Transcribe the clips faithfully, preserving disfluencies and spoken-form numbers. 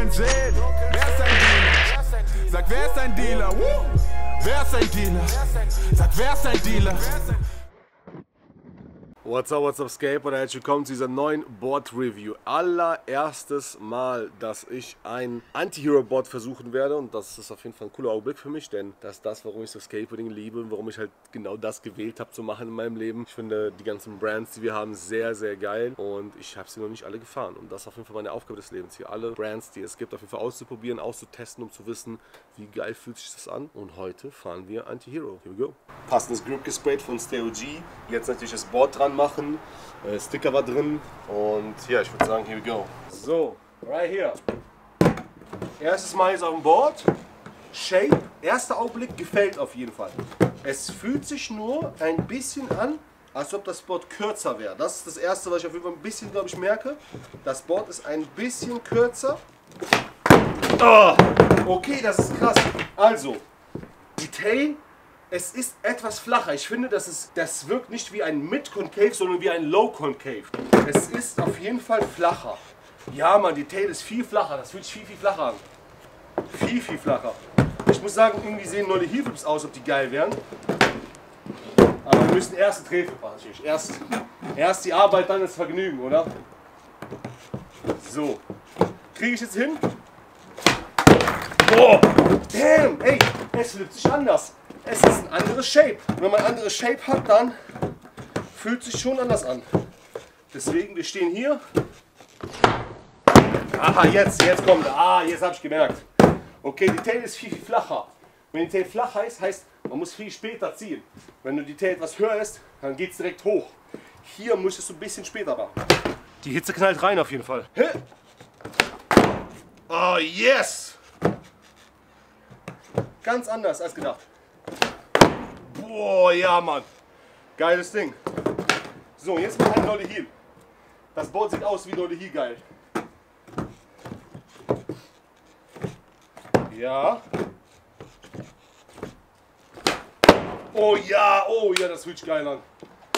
wollen sehen. Wer ist ein Dealer? Sag, wer ist ein Dealer? Woo! Wer ist ein Dealer? Sag, wer ist ein Dealer? What's up, what's up, Skateboarder? Herzlich willkommen zu dieser neuen Board-Review. Allererstes Mal, dass ich ein Anti-Hero-Board versuchen werde, und das ist auf jeden Fall ein cooler Augenblick für mich, denn das ist das, warum ich so Skateboarding liebe und warum ich halt genau das gewählt habe zu machen in meinem Leben. Ich finde die ganzen Brands, die wir haben, sehr, sehr geil und ich habe sie noch nicht alle gefahren, und das ist auf jeden Fall meine Aufgabe des Lebens, hier alle Brands, die es gibt, auf jeden Fall auszuprobieren, auszutesten, um zu wissen, wie geil fühlt sich das an. Und heute fahren wir Anti-Hero. Here we go. Passendes Grip gesprayt von Stereo G, jetzt natürlich das Board dran machen, äh, Sticker war drin und ja, ich würde sagen, here we go. So, right here. Erstes Mal jetzt auf dem Board. Shape, erster Augenblick gefällt auf jeden Fall. Es fühlt sich nur ein bisschen an, als ob das Board kürzer wäre. Das ist das erste, was ich auf jeden Fall ein bisschen, glaube ich, merke. Das Board ist ein bisschen kürzer. Oh, okay, das ist krass. Also, die Tail, es ist etwas flacher. Ich finde, das, ist, das wirkt nicht wie ein Mid-Concave, sondern wie ein Low-Concave. Es ist auf jeden Fall flacher. Ja, Mann, die Tail ist viel flacher. Das fühlt sich viel, viel flacher an. Viel, viel flacher. Ich muss sagen, irgendwie sehen neue Heel Flips aus, ob die geil wären. Aber wir müssen erst einen Drehflip machen, natürlich. Erst, erst die Arbeit, dann das Vergnügen, oder? So. Kriege ich jetzt hin? Boah! Damn! Ey, es flippt sich anders. Es ist ein anderes Shape. Wenn man ein anderes Shape hat, dann fühlt sich schon anders an. Deswegen, wir stehen hier. Aha, jetzt, jetzt kommt er. Ah, jetzt habe ich gemerkt. Okay, die Tail ist viel, viel flacher. Wenn die Tail flach heißt, heißt, man muss viel später ziehen. Wenn du die Tail etwas höher ist, dann geht es direkt hoch. Hier musst du ein bisschen später machen. Die Hitze knallt rein auf jeden Fall. Oh, yes! Ganz anders als gedacht. Boah, ja, Mann. Geiles Ding. So, jetzt mal ein Nollie Heel. Das Board sieht aus wie Nollie Heel geil. Ja. Oh ja, oh ja, das fühlt sich geil an.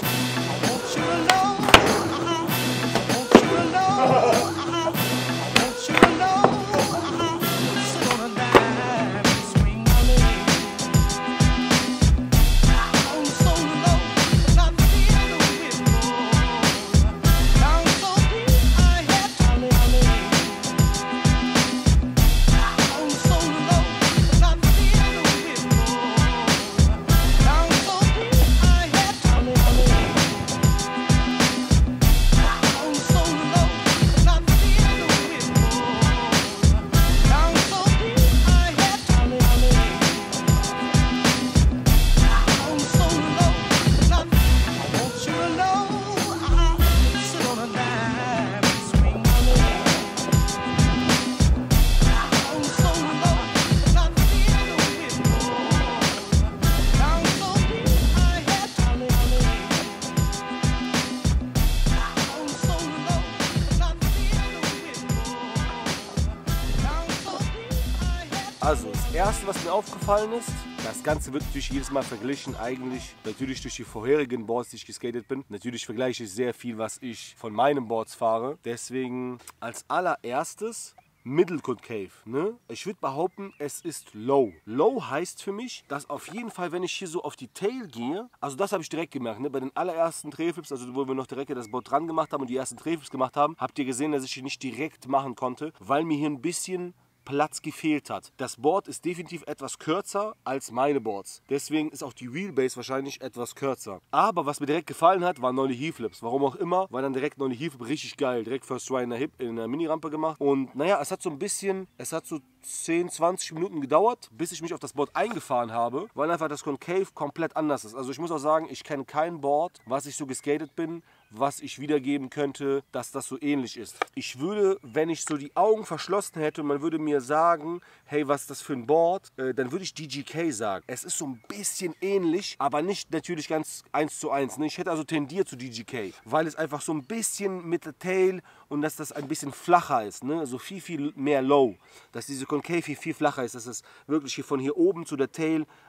Also, das erste, was mir aufgefallen ist, das Ganze wird natürlich jedes Mal verglichen, eigentlich natürlich durch die vorherigen Boards, die ich geskatet bin. Natürlich vergleiche ich sehr viel, was ich von meinen Boards fahre. Deswegen als allererstes Middle Concave. Ne? Ich würde behaupten, es ist Low. Low heißt für mich, dass auf jeden Fall, wenn ich hier so auf die Tail gehe, also das habe ich direkt gemerkt, ne? Bei den allerersten Drehflips, also wo wir noch direkt das Board dran gemacht haben und die ersten Drehflips gemacht haben, habt ihr gesehen, dass ich die nicht direkt machen konnte, weil mir hier ein bisschen Platz gefehlt hat. Das Board ist definitiv etwas kürzer als meine Boards. Deswegen ist auch die Wheelbase wahrscheinlich etwas kürzer. Aber was mir direkt gefallen hat, waren Nollie Heel Flips. Warum auch immer, war dann direkt Nollie Heel Flip richtig geil. Direkt First Try in der Hip, in der Mini-Rampe gemacht. Und naja, es hat so ein bisschen, es hat so zehn, zwanzig Minuten gedauert, bis ich mich auf das Board eingefahren habe, weil einfach das Concave komplett anders ist. Also ich muss auch sagen, ich kenne kein Board, was ich so geskatet bin, was ich wiedergeben könnte, dass das so ähnlich ist. Ich würde, wenn ich so die Augen verschlossen hätte und man würde mir sagen, hey, was ist das für ein Board, äh, dann würde ich D G K sagen. Es ist so ein bisschen ähnlich, aber nicht natürlich ganz eins zu eins. Ne? Ich hätte also tendiert zu D G K, weil es einfach so ein bisschen mit der Tail und dass das ein bisschen flacher ist, ne? Also viel, viel mehr Low. Dass diese Concave hier viel flacher ist, dass es wirklich hier von hier oben zu der Tail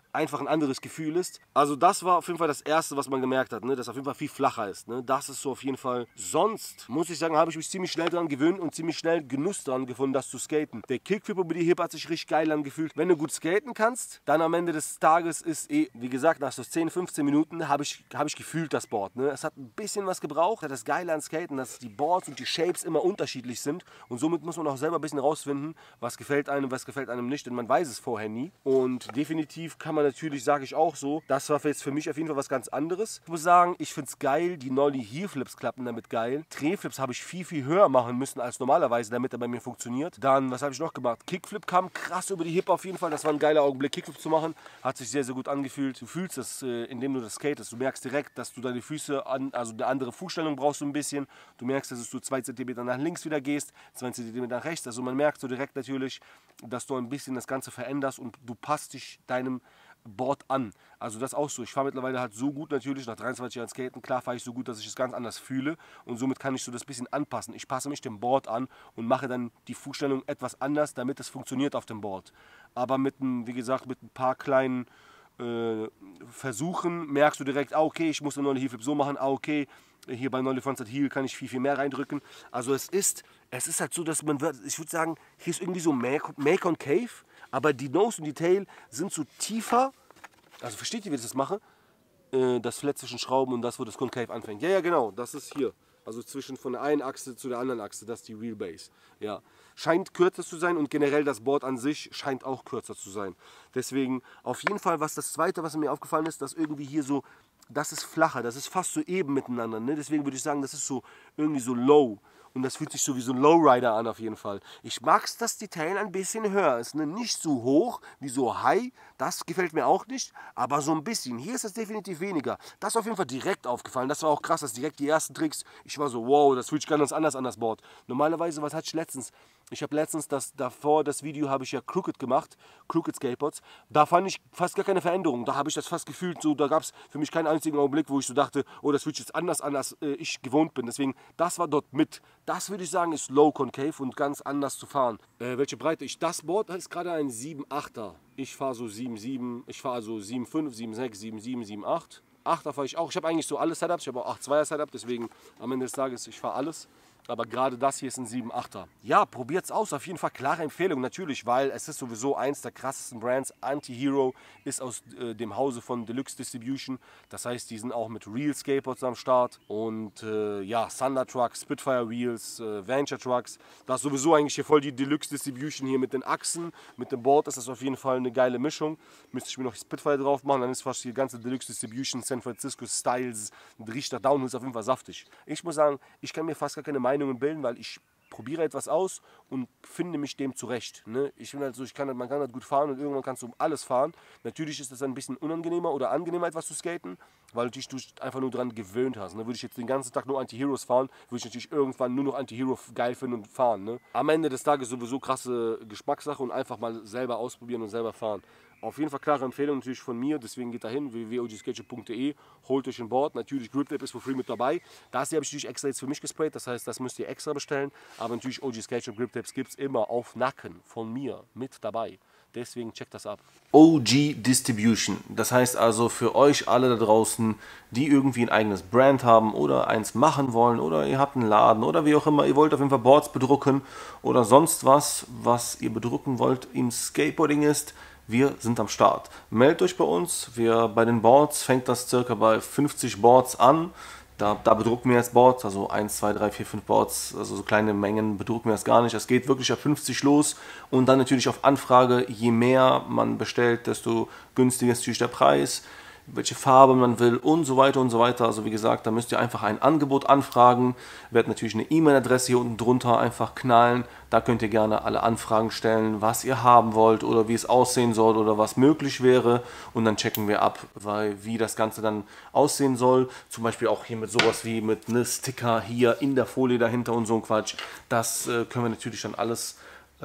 einfach ein anderes Gefühl ist. Also das war auf jeden Fall das Erste, was man gemerkt hat, ne? Dass auf jeden Fall viel flacher ist. Ne? Das ist so auf jeden Fall. Sonst, muss ich sagen, habe ich mich ziemlich schnell daran gewöhnt und ziemlich schnell Genuss daran gefunden, das zu skaten. Der Kickflip über die Hip hat sich richtig geil angefühlt. Wenn du gut skaten kannst, dann am Ende des Tages ist eh, wie gesagt, nach so zehn, fünfzehn Minuten habe ich, hab ich gefühlt das Board. Ne? Es hat ein bisschen was gebraucht. Das Geile an Skaten, dass die Boards und die Shapes immer unterschiedlich sind. Und somit muss man auch selber ein bisschen rausfinden, was gefällt einem, was gefällt einem nicht. Denn man weiß es vorher nie. Und definitiv kann man natürlich, sage ich auch so, das war jetzt für mich auf jeden Fall was ganz anderes. Ich muss sagen, ich finde es geil, die Nollie Heel Flips klappen damit geil. Drehflips habe ich viel, viel höher machen müssen als normalerweise, damit er bei mir funktioniert. Dann, was habe ich noch gemacht? Kickflip kam krass über die Hip auf jeden Fall. Das war ein geiler Augenblick, Kickflip zu machen. Hat sich sehr, sehr gut angefühlt. Du fühlst es, äh, indem du das skatest. Du merkst direkt, dass du deine Füße, an, also eine andere Fußstellung brauchst du ein bisschen. Du merkst, dass du zwei Zentimeter nach links wieder gehst, zwei Zentimeter nach rechts. Also man merkt so direkt natürlich, dass du ein bisschen das Ganze veränderst und du passt dich deinem Board an. Also das auch so. Ich fahre mittlerweile halt so gut natürlich, nach dreiundzwanzig Jahren Skaten, klar fahre ich so gut, dass ich es ganz anders fühle und somit kann ich so das bisschen anpassen. Ich passe mich dem Board an und mache dann die Fußstellung etwas anders, damit es funktioniert auf dem Board. Aber mit, ein, wie gesagt, mit ein paar kleinen äh, Versuchen merkst du direkt, ah okay, ich muss eine neue Heel Flip so machen, ah okay, hier bei Nollie Frontside Heel kann ich viel, viel mehr reindrücken. Also es ist, es ist halt so, dass man, ich würde sagen, hier ist irgendwie so Make-on-Cave, aber die Nose und die Tail sind so tiefer. Also versteht ihr, wie ich das mache? Äh, das Flat zwischen Schrauben und das, wo das Concave anfängt. Ja, ja, genau, das ist hier. Also zwischen von der einen Achse zu der anderen Achse, das ist die Wheelbase. Ja. Scheint kürzer zu sein und generell das Board an sich scheint auch kürzer zu sein. Deswegen auf jeden Fall, was das Zweite, was mir aufgefallen ist, dass irgendwie hier so, das ist flacher, das ist fast so eben miteinander. Ne? Deswegen würde ich sagen, das ist so irgendwie so low. Und das fühlt sich so wie so ein Lowrider an auf jeden Fall. Ich mag es, dass die Tail ein bisschen höher ist. Ne? Nicht so hoch wie so high. Das gefällt mir auch nicht. Aber so ein bisschen. Hier ist es definitiv weniger. Das ist auf jeden Fall direkt aufgefallen. Das war auch krass, dass direkt die ersten Tricks. Ich war so, wow, das fühlt sich ganz anders an das Board. Normalerweise, was hatte ich letztens? Ich habe letztens, das, davor das Video habe ich ja Crooked gemacht. Crooked Skateboards. Da fand ich fast gar keine Veränderung. Da habe ich das fast gefühlt. So, da gab es für mich keinen einzigen Augenblick, wo ich so dachte, oh, das fühlt sich jetzt anders an, als äh, ich gewohnt bin. Deswegen, das war dort mit. Das würde ich sagen, ist Low Concave und ganz anders zu fahren. Äh, welche Breite ich? Das Board ist gerade ein sieben achter. Ich fahre so sieben sieben, ich fahre so sieben fünf, sieben sechs, sieben sieben, sieben acht. achter fahre ich auch. Ich habe eigentlich so alle Setups. Ich habe auch acht zweier Setup, deswegen am Ende des Tages, ich fahre alles. Aber gerade das hier ist ein sieben achter. Ja, probiert's aus. Auf jeden Fall klare Empfehlung natürlich, weil es ist sowieso eins der krassesten Brands. Anti-Hero ist aus äh, dem Hause von Deluxe Distribution. Das heißt, die sind auch mit Real Skateboards am Start. Und äh, ja, Thunder Trucks, Spitfire Wheels, äh, Venture Trucks. Das ist sowieso eigentlich hier voll die Deluxe Distribution hier mit den Achsen. Mit dem Board ist das auf jeden Fall eine geile Mischung. Müsste ich mir noch Spitfire drauf machen, dann ist fast die ganze Deluxe Distribution, San Francisco Styles, Richter Downhill ist auf jeden Fall saftig. Ich muss sagen, ich kann mir fast gar keine Meinung bilden, weil ich probiere etwas aus und finde mich dem zurecht. Ne? Ich finde halt so, ich kann, man kann halt gut fahren und irgendwann kannst du alles fahren. Natürlich ist das ein bisschen unangenehmer oder angenehmer etwas zu skaten, weil natürlich du dich einfach nur daran gewöhnt hast. Ne? Würde ich jetzt den ganzen Tag nur Anti-Heroes fahren, würde ich natürlich irgendwann nur noch Anti-Hero geil finden und fahren. Ne? Am Ende des Tages sowieso krasse Geschmackssache und einfach mal selber ausprobieren und selber fahren. Auf jeden Fall klare Empfehlung natürlich von mir, deswegen geht dahin, w w w punkt o g skate punkt de, holt euch ein Board, natürlich Grip Tape ist for free mit dabei. Das hier habe ich natürlich extra jetzt für mich gesprayt, das heißt, das müsst ihr extra bestellen, aber natürlich O G Skate Grip Tapes gibt es immer auf Nacken von mir mit dabei. Deswegen checkt das ab. O G Distribution, das heißt also für euch alle da draußen, die irgendwie ein eigenes Brand haben oder eins machen wollen oder ihr habt einen Laden oder wie auch immer, ihr wollt auf jeden Fall Boards bedrucken oder sonst was, was ihr bedrucken wollt im Skateboarding ist, wir sind am Start. Meldet euch bei uns. Wir, bei den Boards fängt das circa bei fünfzig Boards an. Da, da bedrucken wir jetzt Boards, also eins, zwei, drei, vier, fünf Boards, also so kleine Mengen bedrucken wir das gar nicht. Es geht wirklich auf fünfzig los und dann natürlich auf Anfrage. Je mehr man bestellt, desto günstiger ist natürlich der Preis, welche Farbe man will und so weiter und so weiter. Also wie gesagt, da müsst ihr einfach ein Angebot anfragen. Werdet natürlich eine E-Mail-Adresse hier unten drunter einfach knallen. Da könnt ihr gerne alle Anfragen stellen, was ihr haben wollt oder wie es aussehen soll oder was möglich wäre. Und dann checken wir ab, weil wie das Ganze dann aussehen soll. Zum Beispiel auch hier mit sowas wie mit ne Sticker hier in der Folie dahinter und so ein Quatsch. Das äh, können wir natürlich dann alles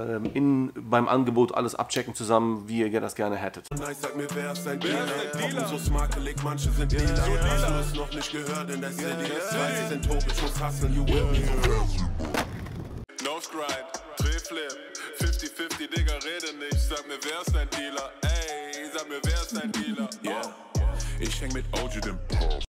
In, beim Angebot alles abchecken zusammen, wie ihr das gerne hättet. Sag mir, wer ist ein Dealer? Dealer? So smakelig, manche sind Dealer. Hast du es noch nicht gehört in der City? Sie sind tot, ich muss hustlen, you will me. Nose grind, Drehflip, fifty fifty, Digga, rede nicht. Sag mir, wer ist ein Dealer? Ey, sag mir, wer ist dein Dealer? Yeah, ich häng mit O G dem Pop.